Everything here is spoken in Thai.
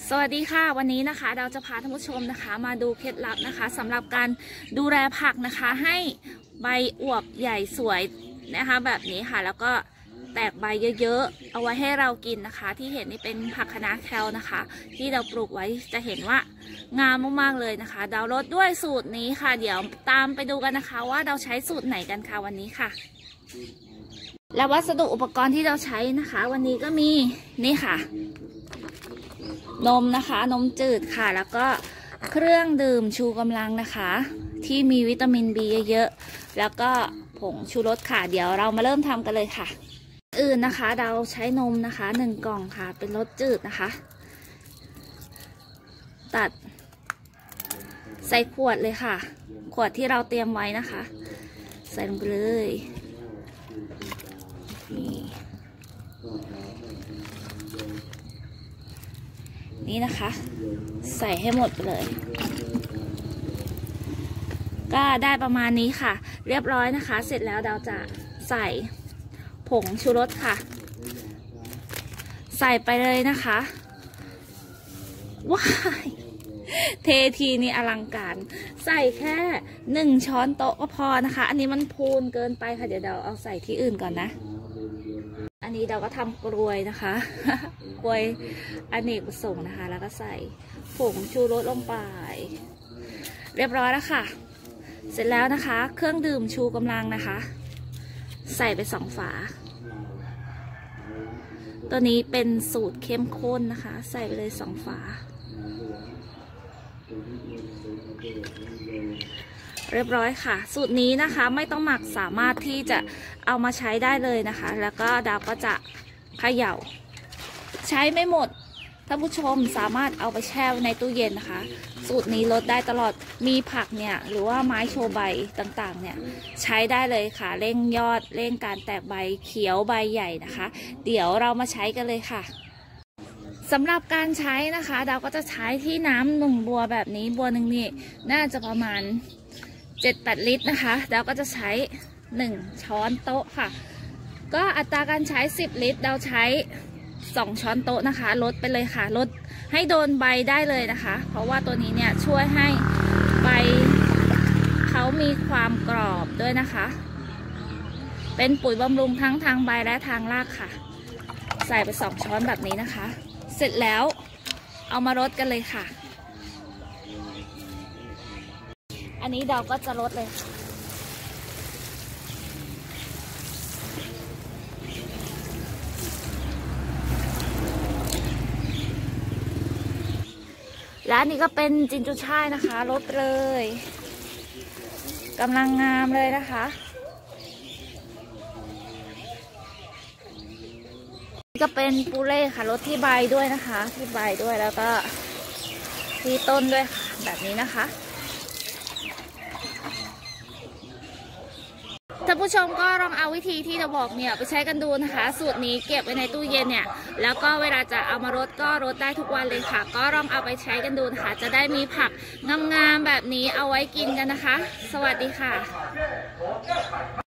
สวัสดีค่ะวันนี้นะคะเราจะพาท่านผู้ชมนะคะมาดูเคล็ดลับนะคะสำหรับการดูแลผักนะคะให้ใบอวบใหญ่สวยนะคะแบบนี้ค่ะแล้วก็แตกใบเยอะๆเอาไว้ให้เรากินนะคะที่เห็นนี่เป็นผักคะน้าแคลนะคะที่เราปลูกไว้จะเห็นว่างามมากๆเลยนะคะดาวรสด้วยสูตรนี้ค่ะเดี๋ยวตามไปดูกันนะคะว่าเราใช้สูตรไหนกันค่ะวันนี้ค่ะและวัสดุอุปกรณ์ที่เราใช้นะคะวันนี้ก็มีนี่ค่ะนมนะคะนมจืดค่ะแล้วก็เครื่องดื่มชูกำลังนะคะที่มีวิตามิน B เยอะๆแล้วก็ผงชูรสค่ะเดี๋ยวเรามาเริ่มทำกันเลยค่ะอื่นนะคะเราใช้นมนะคะ1 กล่องค่ะเป็นรสจืดนะคะตัดใส่ขวดเลยค่ะขวดที่เราเตรียมไว้นะคะใส่ลงไปเลยนี่นะคะใส่ให้หมดไปเลยก็ได้ประมาณนี้ค่ะเรียบร้อยนะคะเสร็จแล้วเราจะใส่ผงชูรสค่ะใส่ไปเลยนะคะว้ายเททีนี้อลังการใส่แค่1 ช้อนโต๊ะก็พอนะคะอันนี้มันพูนเกินไปค่ะเดี๋ยวเราเอาใส่ที่อื่นก่อนนะอันนี้เราก็ทำกล้วยนะคะกล้วยอเนกประสงค์นะคะแล้วก็ใส่ผงชูรสลงไปเรียบร้อยแล้วค่ะเสร็จแล้วนะคะเครื่องดื่มชูกำลังนะคะใส่ไป2 ฝาตัวนี้เป็นสูตรเข้มข้นนะคะใส่ไปเลย2 ฝาเรียบร้อยค่ะสูตรนี้นะคะไม่ต้องหมักสามารถที่จะเอามาใช้ได้เลยนะคะแล้วก็ดาวก็จะเขย่าใช้ไม่หมดท่านผู้ชมสามารถเอาไปแช่ในตู้เย็นนะคะสูตรนี้ลดได้ตลอดมีผักเนี่ยหรือว่าไม้โชว์ใบต่างๆเนี่ยใช้ได้เลยค่ะเร่งยอดเร่งการแตกใบเขียวใบใหญ่นะคะเดี๋ยวเรามาใช้กันเลยค่ะสำหรับการใช้นะคะดาวก็จะใช้ที่น้ำ1 บัวแบบนี้บัวหนึ่งนี่น่าจะประมาณ7-8 ลิตรนะคะดาวก็จะใช้1 ช้อนโต๊ะค่ะก็อัตราการใช้10 ลิตรดาวใช้2 ช้อนโต๊ะนะคะลดไปเลยค่ะลดให้โดนใบได้เลยนะคะเพราะว่าตัวนี้เนี่ยช่วยให้ใบเขามีความกรอบด้วยนะคะเป็นปุ๋ยบำรุงทั้งทางใบและทางรากค่ะใส่ไป2 ช้อนแบบนี้นะคะเสร็จแล้วเอามารดกันเลยค่ะอันนี้เราก็จะรดเลยและนี่ก็เป็นจินจูช่ายนะคะรดเลยกำลังงามเลยนะคะนี่ก็เป็นปูเล่ค่ะรดที่ใบด้วยนะคะที่ใบด้วยแล้วก็ที่ต้นด้วยค่ะแบบนี้นะคะท่านผู้ชมก็ลองเอาวิธีที่เราบอกเนี่ยไปใช้กันดูนะคะสูตรนี้เก็บไว้ในตู้เย็นเนี่ยแล้วก็เวลาจะเอามารดก็รดได้ทุกวันเลยค่ะก็ลองเอาไปใช้กันดูนะคะจะได้มีผักงามๆแบบนี้เอาไว้กินกันนะคะสวัสดีค่ะ